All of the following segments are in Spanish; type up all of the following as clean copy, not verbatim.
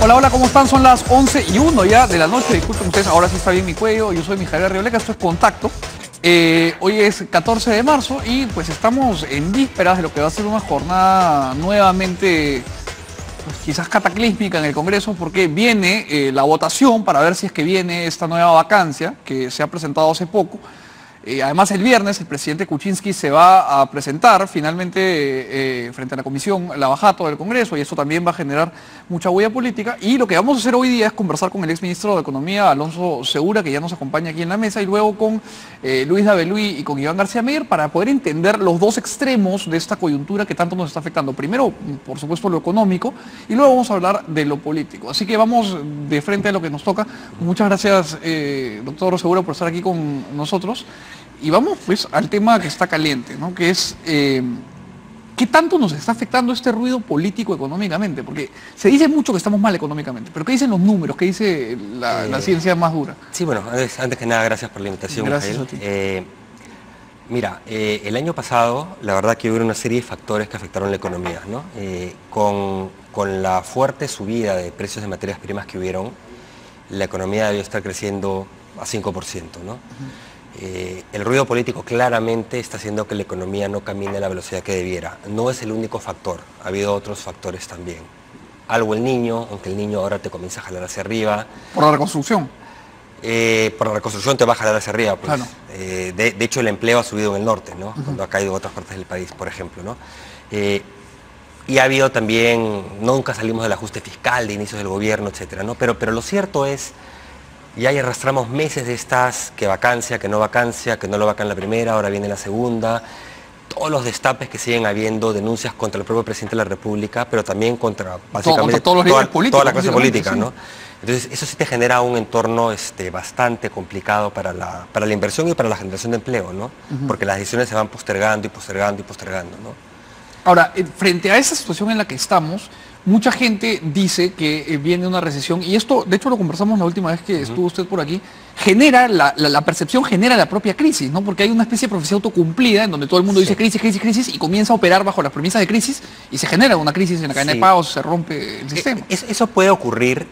Hola, hola, ¿cómo están? Son las 11:01 ya de la noche. Disculpen ustedes, ahora sí está bien mi cuello. Yo soy Mijael Arrioleca, esto es Contacto. Hoy es 14 de marzo y pues estamos en vísperas de lo que va a ser una jornada nuevamente pues, quizás cataclísmica en el Congreso, porque viene la votación para ver si es que viene esta nueva vacancia que se ha presentado hace poco. Además, el viernes el presidente Kuczynski se va a presentar finalmente frente a la comisión Lavajato del Congreso, y eso también va a generar mucha huella política. Y lo que vamos a hacer hoy día es conversar con el exministro de Economía, Alonso Segura, que ya nos acompaña aquí en la mesa, y luego con Luis Daveluy y con Iván García Meyer, para poder entender los dos extremos de esta coyuntura que tanto nos está afectando. Primero, por supuesto, lo económico, y luego vamos a hablar de lo político. Así que vamos de frente a lo que nos toca. Muchas gracias, doctor Segura, por estar aquí con nosotros. Y vamos pues al tema que está caliente, ¿no? Que es ¿qué tanto nos está afectando este ruido político económicamente? Porque se dice mucho que estamos mal económicamente, pero ¿qué dicen los números? ¿Qué dice la ciencia más dura? Sí, bueno, antes que nada, gracias por la invitación, Gracias Mijael. a ti. Mira, el año pasado, la verdad que hubo una serie de factores que afectaron la economía, ¿no? Con la fuerte subida de precios de materias primas que hubieron, la economía debió estar creciendo a 5%, ¿no? El ruido político claramente está haciendo que la economía no camine a la velocidad que debiera. No es el único factor, ha habido otros factores también. Algo el niño, aunque el niño ahora te comienza a jalar hacia arriba. Por la reconstrucción. Por la reconstrucción te va a jalar hacia arriba, pues. Claro. De hecho, el empleo ha subido en el norte, ¿no? Cuando ha caído en otras partes del país, por ejemplo, ¿no? Y ha habido también, nunca salimos del ajuste fiscal de inicios del gobierno, etcétera, ¿no? Pero lo cierto es, ya arrastramos meses de estas, que vacancia, que no lo vacan la primera, ahora viene la segunda, todos los destapes que siguen habiendo, denuncias contra el propio presidente de la República, pero también contra básicamente todos los líderes políticos, toda la clase política, sí. ¿no? Entonces eso sí te genera un entorno bastante complicado para la inversión y para la generación de empleo, ¿no? Porque las decisiones se van postergando y postergando y postergando, ¿no? Ahora, frente a esa situación en la que estamos, mucha gente dice que viene una recesión, y esto, de hecho, lo conversamos la última vez que estuvo usted por aquí, genera, la percepción genera la propia crisis, ¿no? Porque hay una especie de profecía autocumplida en donde todo el mundo dice crisis, crisis, crisis, y comienza a operar bajo las premisas de crisis, y se genera una crisis en la cadena de pagos, se rompe el sistema. Eso puede ocurrir,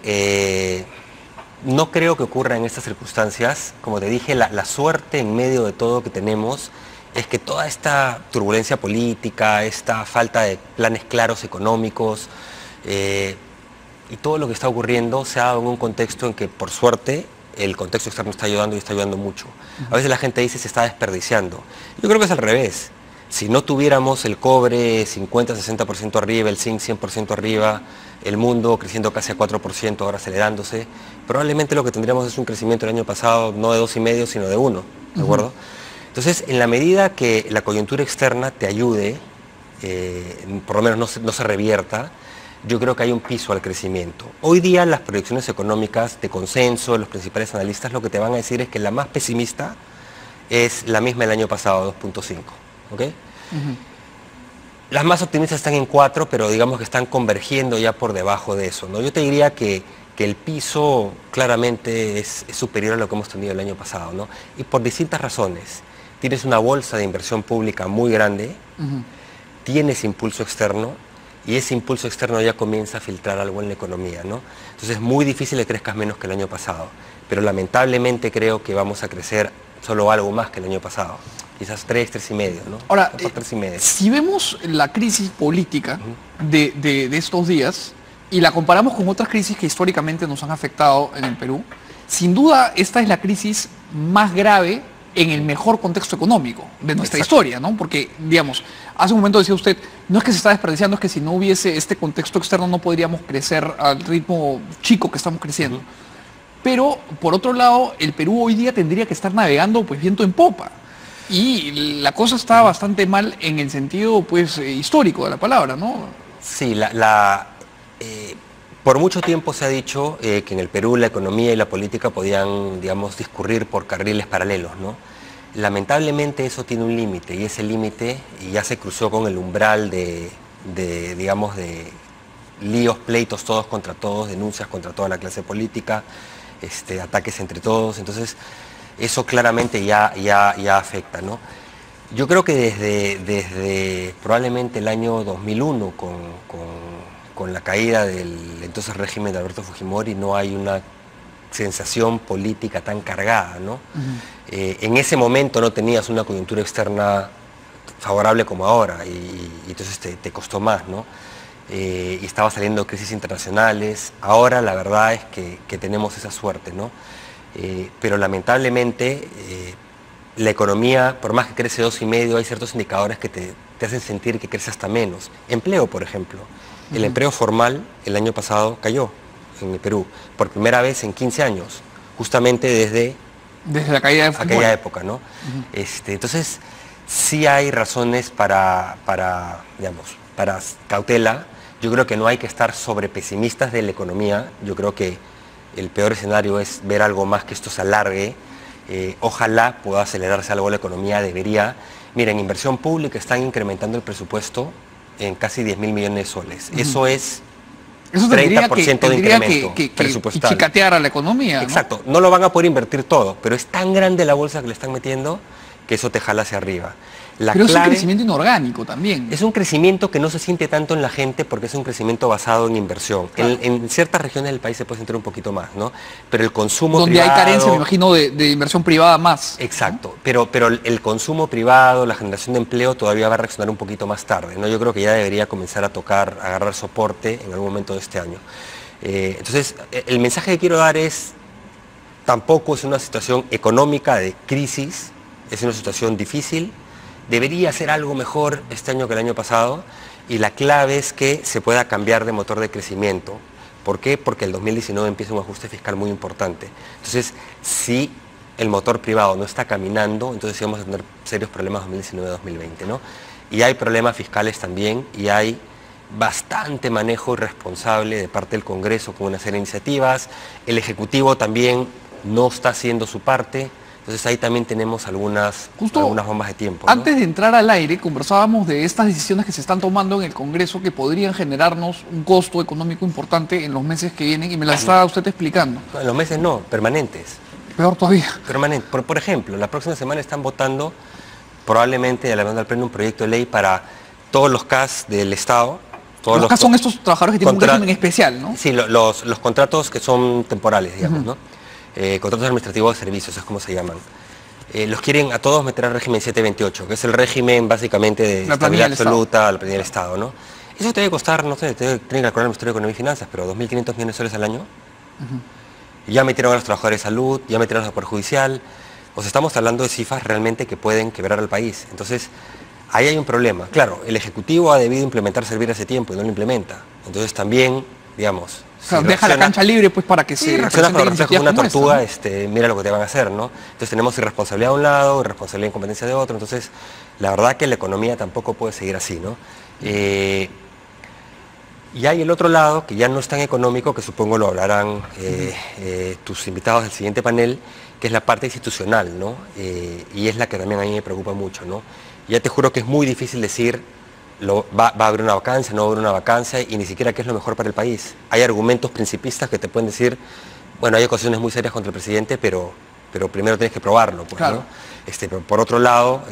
no creo que ocurra en estas circunstancias. Como te dije, la suerte en medio de todo que tenemos es que toda esta turbulencia política, esta falta de planes claros económicos, y todo lo que está ocurriendo se ha dado en un contexto en que, por suerte, el contexto externo está ayudando y está ayudando mucho. A veces la gente dice se está desperdiciando. Yo creo que es al revés. Si no tuviéramos el cobre 50-60% arriba, el zinc 100% arriba, el mundo creciendo casi a 4%, ahora acelerándose, probablemente lo que tendríamos es un crecimiento el año pasado no de 2,5, sino de 1, ¿de acuerdo? Entonces, en la medida que la coyuntura externa te ayude, por lo menos no se revierta, yo creo que hay un piso al crecimiento. Hoy día las proyecciones económicas de consenso, los principales analistas lo que te van a decir es que la más pesimista es la misma del año pasado, 2,5. ¿Ok? Las más optimistas están en 4, pero digamos que están convergiendo ya por debajo de eso, ¿no? Yo te diría que el piso claramente es superior a lo que hemos tenido el año pasado, ¿no? Y por distintas razones. Tienes una bolsa de inversión pública muy grande, tienes impulso externo, y ese impulso externo ya comienza a filtrar algo en la economía, ¿no? Entonces es muy difícil que crezcas menos que el año pasado, pero lamentablemente creo que vamos a crecer solo algo más que el año pasado, quizás 3,5, ¿no? Ahora, 3,5. si vemos la crisis política de estos días y la comparamos con otras crisis que históricamente nos han afectado en el Perú, sin duda esta es la crisis más grave en el mejor contexto económico de nuestra historia, ¿no? Porque, digamos, hace un momento decía usted, no es que se está desperdiciando, es que si no hubiese este contexto externo no podríamos crecer al ritmo chico que estamos creciendo. Pero, por otro lado, el Perú hoy día tendría que estar navegando pues viento en popa. Y la cosa está bastante mal en el sentido pues histórico de la palabra, ¿no? Sí, por mucho tiempo se ha dicho que en el Perú la economía y la política podían, digamos, discurrir por carriles paralelos, ¿no? Lamentablemente eso tiene un límite, y ese límite ya se cruzó con el umbral digamos, de líos, pleitos todos contra todos, denuncias contra toda la clase política, ataques entre todos. Entonces eso claramente ya afecta, ¿no? Yo creo que desde probablemente el año 2001 con con la caída del entonces régimen de Alberto Fujimori no hay una sensación política tan cargada, ¿no? En ese momento no tenías una coyuntura externa favorable como ahora y entonces te costó más, ¿no? Y estaba saliendo crisis internacionales. Ahora la verdad es que tenemos esa suerte, ¿no? Pero lamentablemente la economía, por más que crece 2,5, hay ciertos indicadores que te hacen sentir que crece hasta menos. Empleo, por ejemplo. El empleo formal el año pasado cayó en el Perú, por primera vez en 15 años, justamente desde la caída de Fujimori. Aquella época, ¿no? Entonces, sí hay razones para cautela. Yo creo que no hay que estar sobrepesimistas de la economía. Yo creo que el peor escenario es ver algo más que esto se alargue. Ojalá pueda acelerarse algo la economía, debería. Miren, inversión pública están incrementando el presupuesto en casi 10.000 millones de soles. Eso es 30% de incremento presupuestal. Chicatear a la economía, ¿no? Exacto, no lo van a poder invertir todo, pero es tan grande la bolsa que le están metiendo que eso te jala hacia arriba. Pero es un crecimiento inorgánico también. Es un crecimiento que no se siente tanto en la gente porque es un crecimiento basado en inversión. Claro. En ciertas regiones del país se puede sentir un poquito más, ¿no? Pero el consumo donde privado... hay carencia, me imagino, de inversión privada más. Exacto, ¿no? Pero el consumo privado, la generación de empleo todavía va a reaccionar un poquito más tarde, ¿no? Yo creo que ya debería comenzar a agarrar soporte en algún momento de este año. Entonces, el mensaje que quiero dar es, tampoco es una situación económica de crisis, es una situación difícil. Debería ser algo mejor este año que el año pasado y la clave es que se pueda cambiar de motor de crecimiento. ¿Por qué? Porque el 2019 empieza un ajuste fiscal muy importante. Entonces, si el motor privado no está caminando, entonces sí vamos a tener serios problemas 2019-2020, ¿no? Y hay problemas fiscales también y hay bastante manejo irresponsable de parte del Congreso con una serie de iniciativas. El Ejecutivo también no está haciendo su parte. Entonces ahí también tenemos algunas bombas de tiempo, ¿no? Antes de entrar al aire conversábamos de estas decisiones que se están tomando en el Congreso que podrían generarnos un costo económico importante en los meses que vienen y me las está usted explicando. No, en los meses no, permanentes. Peor todavía. Permanente. Por ejemplo, la próxima semana están votando probablemente a la mano del Pleno un proyecto de ley para todos los CAS del Estado. Los CAS son estos trabajadores que tienen un régimen especial, ¿no? Sí, los contratos que son temporales, digamos, ¿no? Contratos administrativos de servicios, es como se llaman. Los quieren a todos meter al régimen 728, que es el régimen básicamente de estabilidad absoluta, la planilla del Estado, ¿no? Eso te debe costar, no sé, tiene que calcular el Ministerio de Economía y Finanzas, pero 2.500 millones de soles al año. Y ya metieron a los trabajadores de salud, ya metieron al Poder Judicial. O sea, estamos hablando de cifras realmente que pueden quebrar al país. Entonces, ahí hay un problema. Claro, el Ejecutivo ha debido implementar Servir hace tiempo y no lo implementa. Entonces también, digamos... O sea, deja la cancha libre pues para que se reacciona con reflejos una tortuga, esta, ¿no? Mira lo que te van a hacer, ¿no? Entonces tenemos irresponsabilidad de un lado, irresponsabilidad e incompetencia de otro, entonces la verdad que la economía tampoco puede seguir así, ¿no? Y hay el otro lado, que ya no es tan económico, que supongo lo hablarán tus invitados del siguiente panel, que es la parte institucional, ¿no? Y es la que también a mí me preocupa mucho, ¿no? Ya te juro que es muy difícil decir... va a haber una vacancia, no va a haber una vacancia y ni siquiera qué es lo mejor para el país. Hay argumentos principistas que te pueden decir, bueno, hay acusaciones muy serias contra el presidente, pero primero tienes que probarlo, pues, claro, ¿no? Pero por otro lado,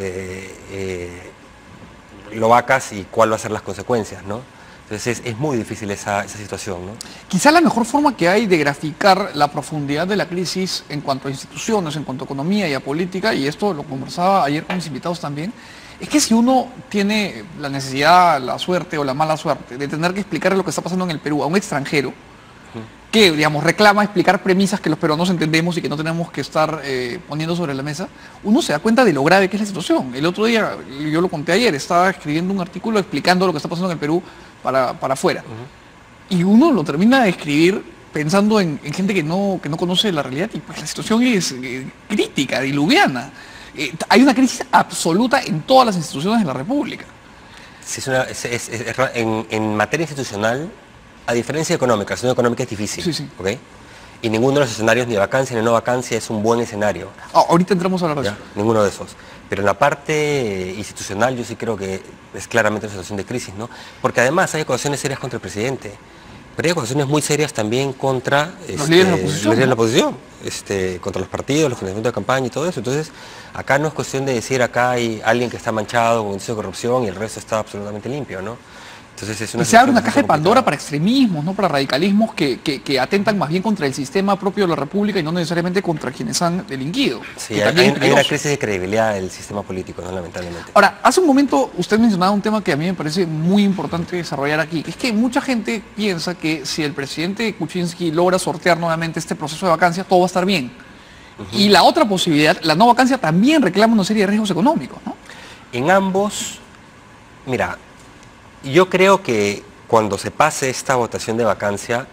lo vacas y cuál va a ser las consecuencias, ¿no? Entonces es muy difícil esa situación, ¿no? Quizá la mejor forma que hay de graficar la profundidad de la crisis en cuanto a instituciones, en cuanto a economía y a política, y esto lo conversaba ayer con mis invitados también, es que si uno tiene la necesidad, la suerte o la mala suerte de tener que explicarle lo que está pasando en el Perú a un extranjero, que, digamos, reclama explicar premisas que los peruanos entendemos y que no tenemos que estar poniendo sobre la mesa, uno se da cuenta de lo grave que es la situación. El otro día, yo lo conté ayer, estaba escribiendo un artículo explicando lo que está pasando en el Perú para afuera. Y uno lo termina de escribir pensando en gente que no conoce la realidad y pues la situación es crítica, diluviana. Hay una crisis absoluta en todas las instituciones de la República. Sí, en materia institucional, a diferencia económica, la situación económica es difícil, sí. ¿okay? Y ninguno de los escenarios, ni vacancia ni no vacancia, es un buen escenario. Ahorita entramos a hablar de eso. Ninguno de esos. Pero en la parte institucional yo sí creo que es claramente una situación de crisis, ¿no? Porque además hay acusaciones serias contra el presidente. Pero hay acusaciones muy serias también contra los líderes de la oposición, contra los partidos, los financiamientos de campaña y todo eso. Entonces, acá no es cuestión de decir acá hay alguien que está manchado con índice de corrupción y el resto está absolutamente limpio, ¿no? Entonces es una Y se abre una situación caja de bastante Pandora complicada. para extremismos, ¿no? Para radicalismos que atentan más bien contra el sistema propio de la República y no necesariamente contra quienes han delinquido. Sí, Que hay, también es hay una peligroso. crisis de credibilidad del sistema político, ¿no? Lamentablemente. Ahora, hace un momento usted mencionaba un tema que a mí me parece muy importante desarrollar aquí, que es que mucha gente piensa que si el presidente Kuczynski logra sortear nuevamente este proceso de vacancia, todo va a estar bien. Y la otra posibilidad, la no vacancia también reclama una serie de riesgos económicos, ¿no? En ambos, mira, yo creo que cuando se pase esta votación de vacancia,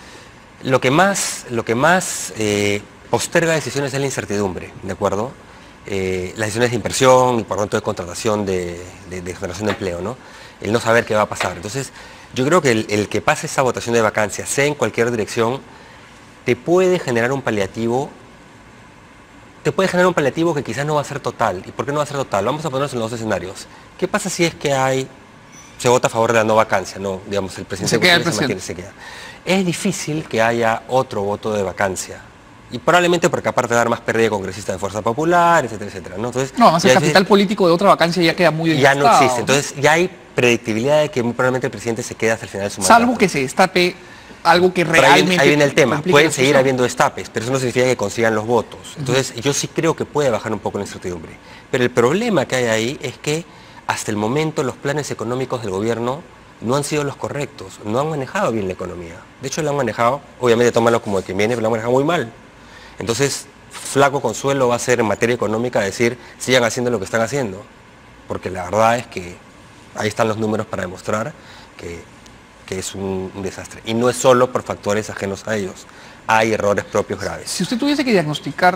lo que más posterga decisiones es la incertidumbre, ¿de acuerdo? Las decisiones de inversión y por lo tanto de contratación de generación de empleo, ¿no? El no saber qué va a pasar. Entonces, yo creo que el que pase esa votación de vacancia, sea en cualquier dirección, te puede generar un paliativo. Te puede generar un paliativo que quizás no va a ser total. ¿Y por qué no va a ser total? Vamos a ponernos en los dos escenarios. ¿Qué pasa si es que se vota a favor de la no vacancia? No, digamos, el presidente Se queda el mantiene, presidente. se queda. Es difícil que haya otro voto de vacancia. Y probablemente porque aparte de dar más pérdida de congresistas de Fuerza Popular, etcétera, etcétera, ¿no? Entonces, No, además el ya capital político de otra vacancia ya queda muy ya no desgastado, existe. Entonces ya hay predictibilidad de que muy probablemente el presidente se quede hasta el final de su mandato. salvo que se destape algo que Pero realmente ahí viene el tema, complique pueden la seguir situación. habiendo destapes, pero eso no significa que consigan los votos. Entonces yo sí creo que puede bajar un poco la incertidumbre. Pero el problema que hay ahí es que hasta el momento los planes económicos del gobierno no han sido los correctos, no han manejado bien la economía. De hecho, la han manejado, obviamente tómalo como de que viene, pero la han manejado muy mal. Entonces, flaco consuelo va a ser en materia económica decir, sigan haciendo lo que están haciendo. Porque la verdad es que ahí están los números para demostrar que es un desastre. Y no es solo por factores ajenos a ellos. Hay errores propios graves. Si usted tuviese que diagnosticar...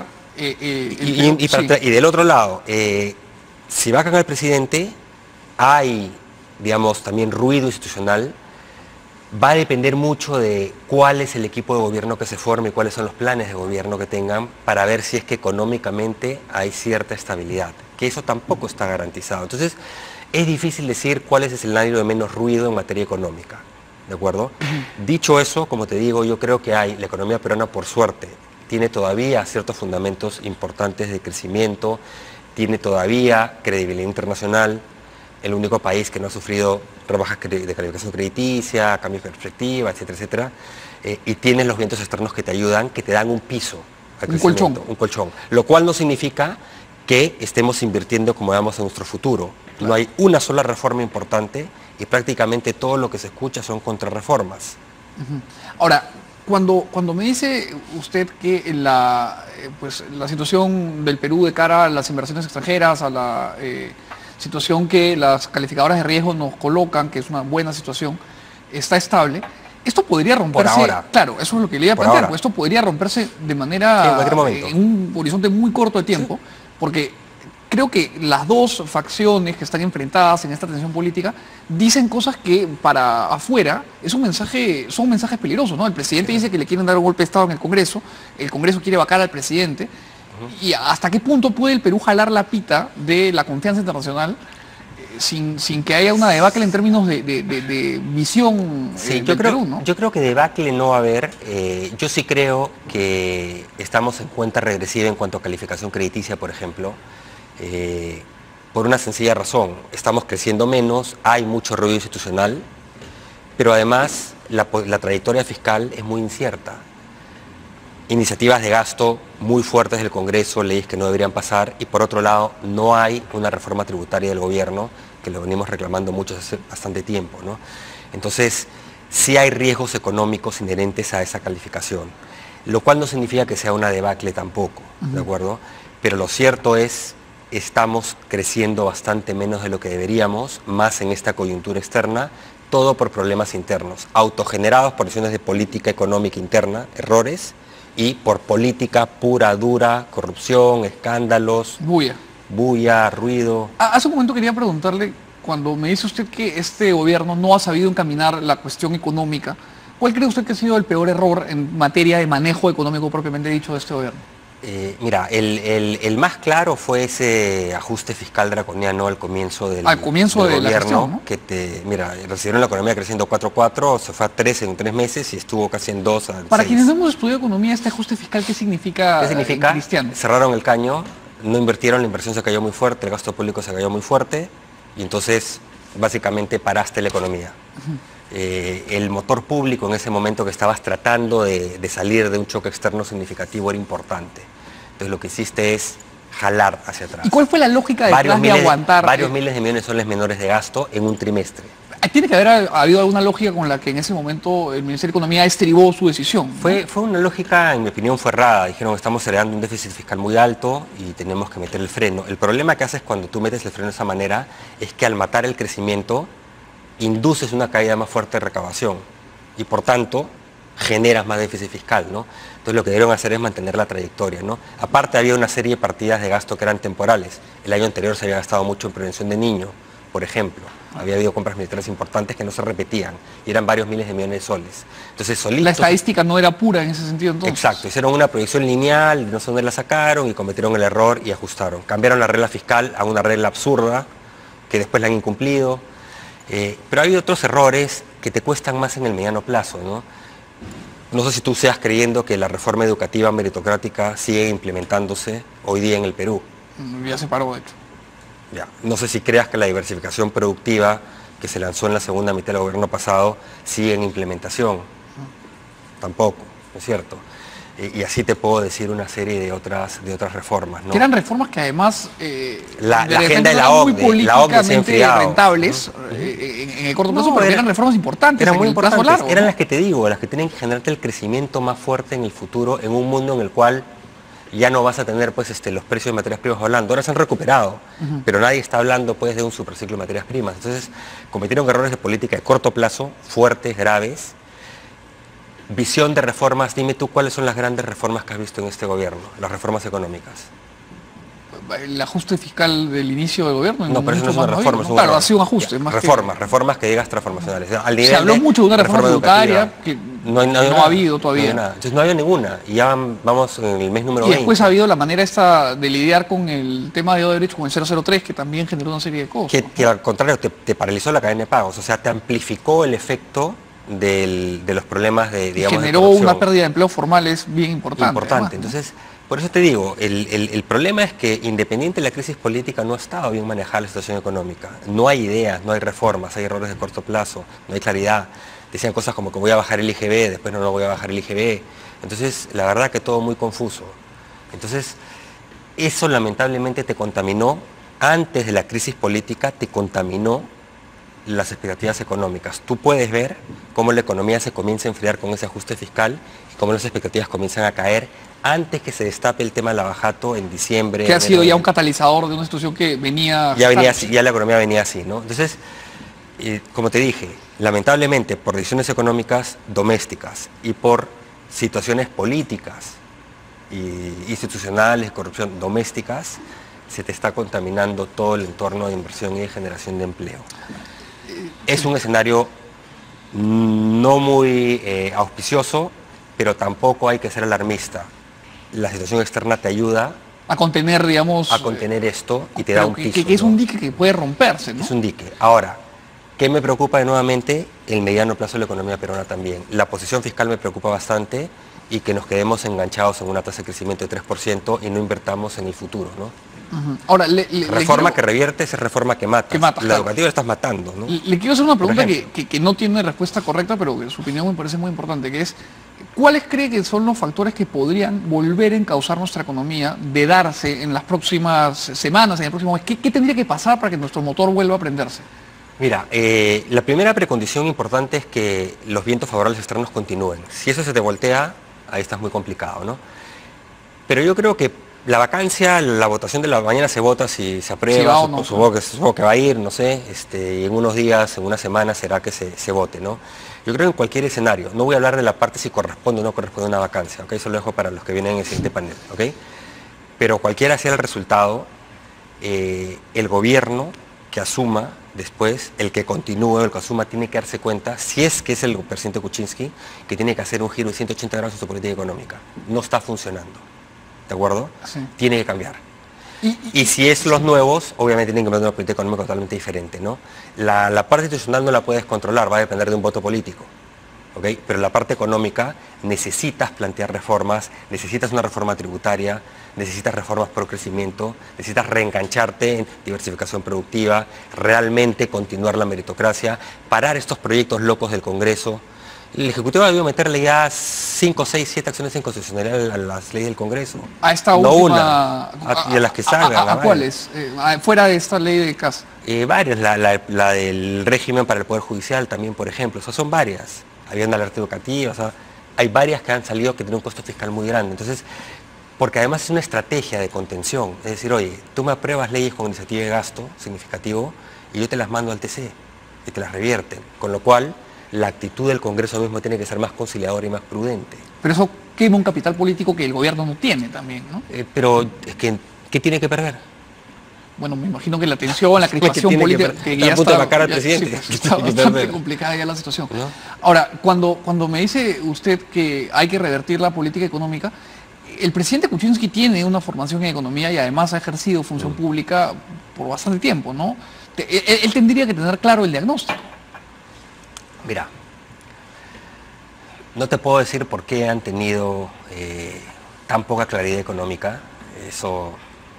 Y del otro lado, si va a cagar el presidente, hay, digamos, también ruido institucional. Va a depender mucho de cuál es el equipo de gobierno que se forme y cuáles son los planes de gobierno que tengan para ver si es que económicamente hay cierta estabilidad, que eso tampoco está garantizado. Entonces, es difícil decir cuál es el escenario de menos ruido en materia económica, ¿de acuerdo? Dicho eso, como te digo, yo creo que la economía peruana, por suerte, tiene todavía ciertos fundamentos importantes de crecimiento, tiene todavía credibilidad internacional, el único país que no ha sufrido rebajas de calificación crediticia, cambios de perspectiva, etcétera, etcétera, y tienes los vientos externos que te ayudan, que te dan un piso al Un crecimiento, colchón. un colchón, lo cual no significa que estemos invirtiendo como vamos en nuestro futuro. No hay una sola reforma importante y prácticamente todo lo que se escucha son contrarreformas. Ahora, cuando me dice usted que pues, la situación del Perú de cara a las inversiones extranjeras, a la situación que las calificadoras de riesgo nos colocan, que es una buena situación, está estable, esto podría romperse... ahora. Claro, eso es lo que le iba a Por plantear, ahora. pues esto podría romperse de Sí, en manera... cualquier momento. en un horizonte muy corto de tiempo, porque creo que las dos facciones que están enfrentadas en esta tensión política dicen cosas que para afuera son mensajes peligrosos, ¿no? El presidente dice que le quieren dar un golpe de Estado en el Congreso quiere vacar al presidente, y hasta qué punto puede el Perú jalar la pita de la confianza internacional sin que haya una debacle en términos de visión Sí, del Perú, ¿no? yo creo que debacle no va a haber. Yo sí creo que estamos en cuenta regresiva en cuanto a calificación crediticia, por ejemplo, por una sencilla razón. Estamos creciendo menos, hay mucho ruido institucional, pero además la trayectoria fiscal es muy incierta. Iniciativas de gasto muy fuertes del Congreso, leyes que no deberían pasar, y por otro lado no hay una reforma tributaria del gobierno, que lo venimos reclamando mucho hace bastante tiempo, ¿no? Entonces, sí hay riesgos económicos inherentes a esa calificación, lo cual no significa que sea una debacle tampoco, ¿de acuerdo? Pero lo cierto es, estamos creciendo bastante menos de lo que deberíamos, más en esta coyuntura externa, todo por problemas internos, autogenerados por decisiones de política económica interna, errores, y por política pura, dura, corrupción, escándalos, bulla, ruido. Hace un momento quería preguntarle, cuando me dice usted que este gobierno no ha sabido encaminar la cuestión económica, ¿cuál cree usted que ha sido el peor error en materia de manejo económico propiamente dicho de este gobierno? Mira, el más claro fue ese ajuste fiscal draconiano al comienzo del gobierno, la gestión, ¿no? Que mira, recibieron la economía creciendo 4,4, se fue a 3 en 3 meses y estuvo casi en 2 a Para 6. quienes no hemos estudiado economía, este ajuste fiscal, ¿qué significa, ¿Qué significa? Cristiano? Cerraron el caño, no invirtieron, la inversión se cayó muy fuerte, el gasto público se cayó muy fuerte y entonces básicamente paraste la economía. El motor público en ese momento que estabas tratando de salir de un choque externo significativo era importante. Entonces lo que hiciste es jalar hacia atrás. ¿Y cuál fue la lógica detrás de aguantar? Varios miles de millones de soles menores de gasto en un trimestre. Tiene que haber habido alguna lógica con la que en ese momento el Ministerio de Economía estribó su decisión, ¿no? Fue una lógica, en mi opinión, fue errada. Dijeron que estamos heredando un déficit fiscal muy alto y tenemos que meter el freno. El problema que haces cuando tú metes el freno de esa manera es que al matar el crecimiento induces una caída más fuerte de recaudación y por tanto generas más déficit fiscal, ¿no? Entonces lo que debieron hacer es mantener la trayectoria, ¿no? Aparte había una serie de partidas de gasto que eran temporales. El año anterior se había gastado mucho en prevención de niños, por ejemplo. Había habido compras militares importantes que no se repetían y eran varios miles de millones de soles. Entonces, solitos, la estadística no era pura en ese sentido entonces. Exacto, hicieron una proyección lineal, no sé dónde la sacaron y cometieron el error y ajustaron. Cambiaron la regla fiscal a una regla absurda que después la han incumplido. Pero hay otros errores que te cuestan más en el mediano plazo, ¿no? No sé si tú seas creyendo que la reforma educativa meritocrática sigue implementándose hoy día en el Perú. Ya se paró, de hecho. Ya. No sé si creas que la diversificación productiva que se lanzó en la segunda mitad del gobierno pasado sigue en implementación. Tampoco, ¿no es cierto? Y así te puedo decir una serie de otras reformas, ¿no? Que eran reformas que además la agenda de la OCDE se ha enfriado, rentables, ¿no? En el corto plazo, pero eran reformas importantes. Eran muy importantes, largo, eran ¿no? las que te digo, las que tienen que generarte el crecimiento más fuerte en el futuro, en un mundo en el cual ya no vas a tener pues los precios de materias primas hablando. Ahora se han recuperado, pero nadie está hablando pues de un superciclo de materias primas. Entonces cometieron errores de política de corto plazo, fuertes, graves. Visión de reformas, dime tú cuáles son las grandes reformas que has visto en este gobierno, las reformas económicas. El ajuste fiscal del inicio del gobierno. No, pero eso no es una reforma. ¿no? Claro, ha sido un ajuste. Más reformas que digas transformacionales. Al nivel se habló mucho de una reforma tributaria que no ha habido todavía. Entonces no ha habido ninguna y ya vamos en el mes número 20. Y después ha habido la manera esta de lidiar con el tema de derecho con el 003 que también generó una serie de cosas. Que al contrario te paralizó la cadena de pagos, o sea, te amplificó el efecto de los problemas de, digamos, generó de una pérdida de empleos formales bien importante. Además, ¿no? Entonces, por eso te digo, el problema es que independiente de la crisis política no ha estado bien manejada la situación económica. No hay ideas, no hay reformas, hay errores de corto plazo, no hay claridad. Decían cosas como que voy a bajar el IGB, después no voy a bajar el IGB. Entonces, la verdad que todo muy confuso. Entonces, eso lamentablemente te contaminó, antes de la crisis política, te contaminó las expectativas económicas. Tú puedes ver cómo la economía se comienza a enfriar con ese ajuste fiscal y cómo las expectativas comienzan a caer antes que se destape el tema del abajato en diciembre. Que ha sido ya un catalizador de una situación que venía... Ya la economía venía así, ¿no? Entonces, como te dije, lamentablemente por decisiones económicas domésticas y por situaciones políticas y institucionales, corrupción domésticas, se te está contaminando todo el entorno de inversión y de generación de empleo. Es un escenario no muy auspicioso, pero tampoco hay que ser alarmista. La situación externa te ayuda a contener, digamos... a contener esto y te da un piso. Que es un dique que puede romperse, ¿no? Es un dique. Ahora, ¿qué me preocupa nuevamente? El mediano plazo de la economía peruana también. La posición fiscal me preocupa bastante y que nos quedemos enganchados en una tasa de crecimiento de 3% y no invertamos en el futuro, ¿no? Ahora, reforma que revierte es reforma que mata. La educativa la estás matando, ¿no? Le quiero hacer una pregunta que no tiene respuesta correcta, pero que su opinión me parece muy importante, que es, ¿cuáles cree que son los factores que podrían volver a encauzar nuestra economía de darse en las próximas semanas, en el próximo mes? ¿Qué tendría que pasar para que nuestro motor vuelva a prenderse? Mira, la primera precondición importante es que los vientos favorables externos continúen. Si eso se te voltea, ahí estás muy complicado, ¿no? Pero yo creo que la vacancia, la votación de la mañana se vota si se aprueba, si no, supongo que va a ir, no sé, y en unos días, en una semana será que se vote, ¿no? Yo creo que en cualquier escenario, no voy a hablar de la parte si corresponde o no corresponde una vacancia, ¿ok? Eso lo dejo para los que vienen en el siguiente panel, ¿ok? Pero cualquiera sea el resultado, el gobierno que asuma después, el que continúe, el que asuma, tiene que darse cuenta, si es que es el presidente Kuczynski, que tiene que hacer un giro de 180 grados en su política económica. No está funcionando. ¿De acuerdo? Sí. Tiene que cambiar. Y si es los nuevos, obviamente tienen que tener una política económica totalmente diferente, ¿no? La parte institucional no la puedes controlar, va a depender de un voto político, ¿ok? Pero en la parte económica necesitas plantear reformas, necesitas una reforma tributaria, necesitas reformas por crecimiento, necesitas reengancharte en diversificación productiva, realmente continuar la meritocracia, parar estos proyectos locos del Congreso. El Ejecutivo ha debido meterle ya 5, 6, 7 acciones de inconstitucionalidad a las leyes del Congreso. A esta no última... y a las que salgan. ¿A cuáles? Fuera de esta ley de casa. Varias, la del régimen para el Poder Judicial también, por ejemplo. O sea, son varias. Había una alerta educativa, o sea, hay varias que han salido que tienen un costo fiscal muy grande. Entonces, porque además es una estrategia de contención. Es decir, oye, tú me apruebas leyes con iniciativa de gasto significativo y yo te las mando al TC y te las revierten. Con lo cual, la actitud del Congreso mismo tiene que ser más conciliadora y más prudente. Pero eso quema un capital político que el gobierno no tiene también, ¿no? Pero es que, ¿qué tiene que perder? Bueno, me imagino que la tensión, la crispación política, que ya está, está, al presidente. Sí, pues, está bastante complicada ya la situación. ¿No? Ahora, cuando me dice usted que hay que revertir la política económica, el presidente Kuczynski tiene una formación en economía y además ha ejercido función pública por bastante tiempo, ¿no? Él tendría que tener claro el diagnóstico. Mira, no te puedo decir por qué han tenido tan poca claridad económica. Eso...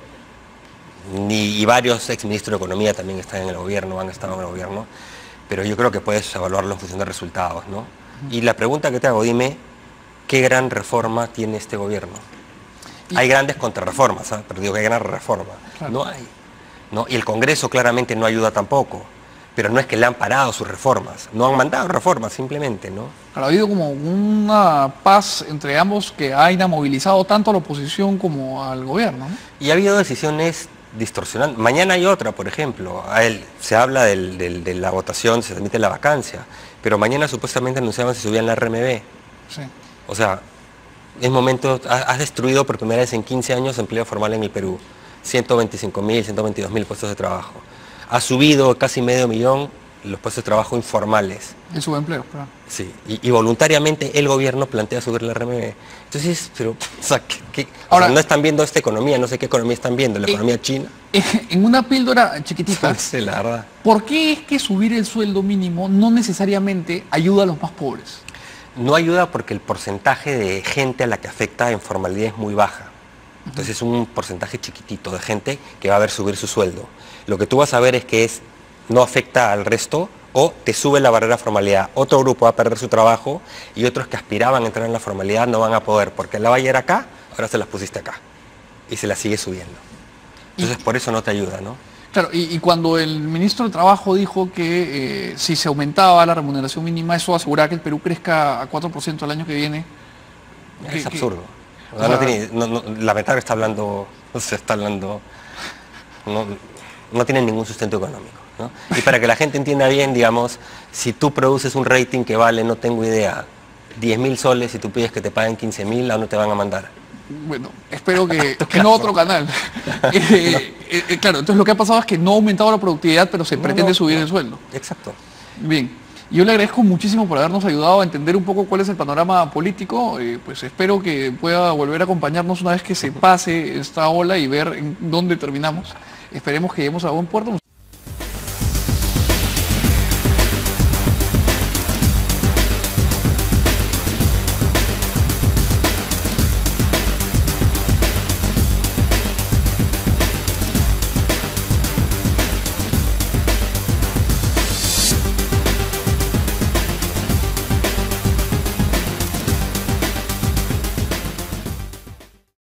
y varios exministros de Economía también están en el gobierno, han estado en el gobierno, pero yo creo que puedes evaluarlo en función de resultados, ¿no? Y la pregunta que te hago, dime, ¿qué gran reforma tiene este gobierno? Hay grandes contrarreformas, ¿sabes? Pero digo que hay gran reforma. Claro. No hay. ¿No? Y el Congreso claramente no ayuda tampoco, pero no es que le han parado sus reformas, no han mandado reformas simplemente, ¿no? Claro, ha habido como una paz entre ambos que ha inamovilizado tanto a la oposición como al gobierno, ¿no? Y ha habido decisiones distorsionando. Mañana hay otra, por ejemplo, se habla de la votación, se admite la vacancia, pero mañana supuestamente anunciaban si subían la RMB. Sí. O sea, es momento, has destruido por primera vez en 15 años empleo formal en el Perú, 125.000, 122.000 puestos de trabajo. Ha subido casi 500.000 los puestos de trabajo informales. El subempleo, claro. Sí, y voluntariamente el gobierno plantea subir la RMB. Entonces, pero, o sea, ahora, o sea, no están viendo esta economía, no sé qué economía están viendo, la economía china. En una píldora chiquitita, sí, la verdad. ¿Por qué es que subir el sueldo mínimo no necesariamente ayuda a los más pobres? No ayuda porque el porcentaje de gente a la que afecta en formalidad es muy baja. Entonces es un porcentaje chiquitito de gente que va a ver subir su sueldo. Lo que tú vas a ver es que no afecta al resto o te sube la barrera de formalidad. Otro grupo va a perder su trabajo y otros que aspiraban a entrar en la formalidad no van a poder porque la valla era acá, ahora se las pusiste acá y se la sigue subiendo. Entonces por eso no te ayuda, ¿no? Claro, y cuando el ministro de Trabajo dijo que si se aumentaba la remuneración mínima, eso aseguraba que el Perú crezca a 4% el año que viene. Es absurdo. O sea, la verdad está hablando, no tiene ningún sustento económico, ¿no? Y para que la gente entienda bien, digamos, si tú produces un rating que vale, no tengo idea, 10.000 soles y tú pides que te paguen 15.000, ¿a no te van a mandar? Bueno, espero que no otro canal. Claro, entonces lo que ha pasado es que no ha aumentado la productividad, pero se pretende subir el sueldo. Exacto. Bien. Yo le agradezco muchísimo por habernos ayudado a entender un poco cuál es el panorama político. Pues espero que pueda volver a acompañarnos una vez que se pase esta ola y ver en dónde terminamos. Esperemos que lleguemos a buen puerto.